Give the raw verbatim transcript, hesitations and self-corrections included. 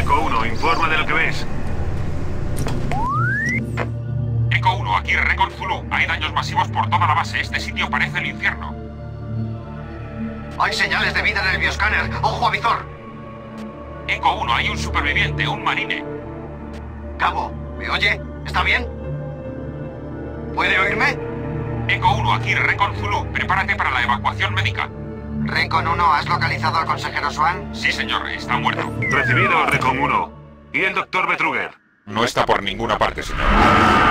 Eco uno, informa de lo que ves. Eco uno, aquí Recon Zulu. Hay daños masivos por toda la base. Este sitio parece el infierno. Hay señales de vida en el bioscáner. ¡Ojo a visor! Eco uno, hay un superviviente, un marine. Cabo, ¿me oye? ¿Está bien? ¿Puede oírme? Eco uno, aquí Recon Zulu. Prepárate para la evacuación médica. Recon uno, ¿has localizado al consejero Swan? Sí, señor, está muerto. Recibido, Recon uno. ¿Y el doctor Betruger? No está por ninguna parte, señor.